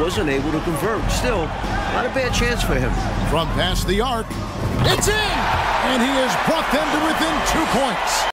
wasn't able to convert. Still, not a bad chance for him. From past the arc, it's in! And he has brought them to within 2 points.